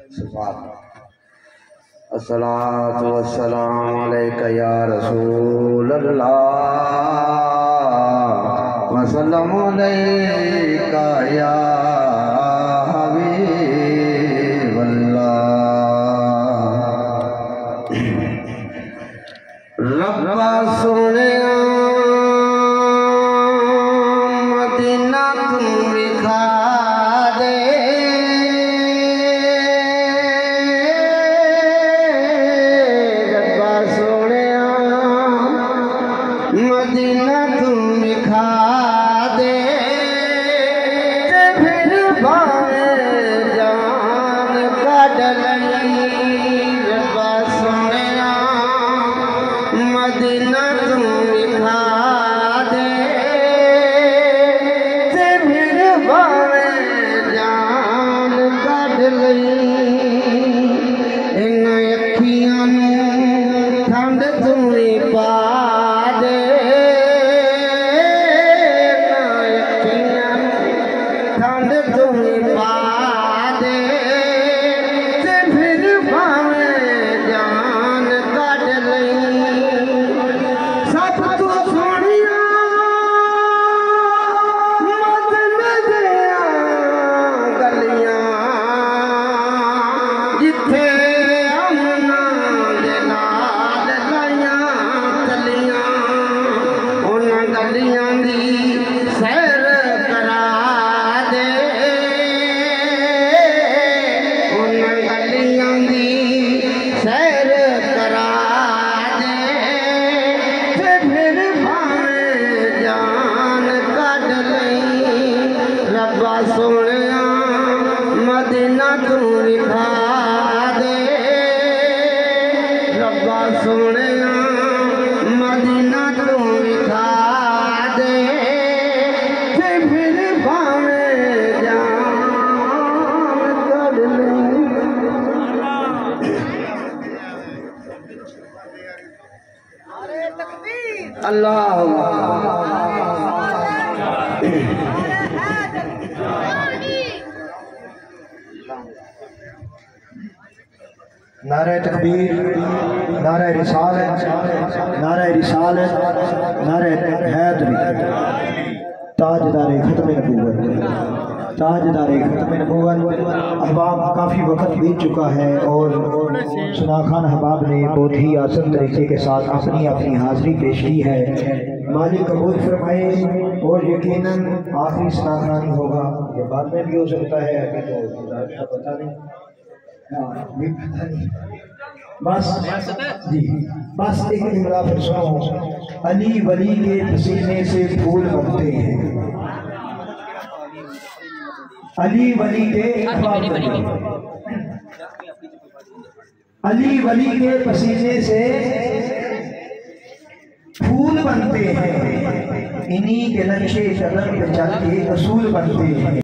अस्सलातु वस्सलामु अलैका या रसूल अल्लाह वसल्लमु अलैका या हबीब अल्लाह। रब्बा सोने मदीना तू दिखा दे, मदीना तुम दिखा दे, फिर भावे जान काट लई। रब्बा सोनिया मदीना तुम दिखा दे, फिर भावे जान काट लई। इन अखियां ठंड तुम पा दे, ठंड तुम पा दे, फिर भावे जान काट लई। सब तू सोनिया मदीने दियां गलियां, जिथे अमना दे नाल लाइयां गलियां, उन्हां गलियां दी सैर करा दे, उन्हां गलियां दी सैर करा दे, फिर भावे जान काट लई। रब्बा सोनिया मदीना तू दिखा दे, रब्बा सोनिया मदीना तू दिखा दे, फिर भावे जान काट लई। अल्लाह नारे तकबीर, नारे रिसालत, नारे रिसालत, नारे हैदरी। ताजदारे खत्म नबूवत, ताजदारे खत्म नबूवत। अहबाब काफ़ी वक्त बीत चुका है और सुना खान अहबाब ने बहुत ही आसान तरीके के साथ अपनी अपनी हाजिरी पेश की है। मालिक कबूल फरमाए और यकीनन आखिरी सुना खानी होगा, ये बाद में भी हो सकता है, अभी तो पता नहीं। बस जी, बस एक इमरा फिर सुनो। अली वली के पसीने से फूल बनते हैं, अली वली के अली वली के पसीने से फूल बनते हैं, इन्हीं के नक्शे कदम पे चल के रसूल बनते हैं।